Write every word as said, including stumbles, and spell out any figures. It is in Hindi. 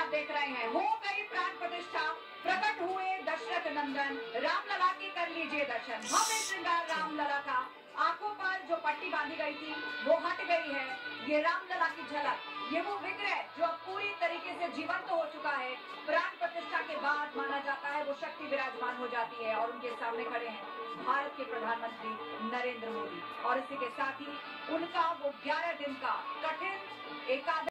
आप देख रहे हैं, हो गई प्राण प्रतिष्ठा, प्रकट हुए दशरथ नंदन, रामलला के कर लीजिए दर्शन। भव्य श्रृंगार रामलला का, आंखों पर जो पट्टी बांधी गई थी वो हट गई है। ये रामलला की झलक, ये वो विग्रह जो अब पूरी तरीके से जीवंत हो चुका है। प्राण प्रतिष्ठा के बाद माना जाता है वो शक्ति विराजमान हो जाती है और उनके सामने खड़े हैं भारत के प्रधानमंत्री नरेंद्र मोदी। और इसी के साथ ही उनका वो ग्यारह दिन का कठिन एकादश